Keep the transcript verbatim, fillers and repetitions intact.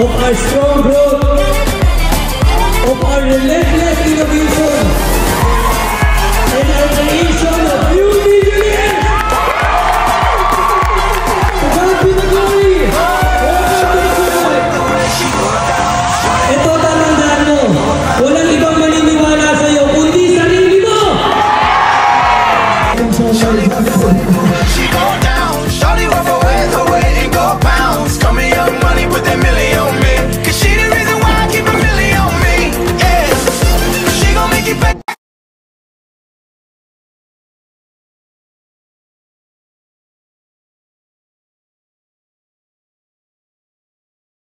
of our strong growth, of our relentless innovation, and our creation of new millionaires.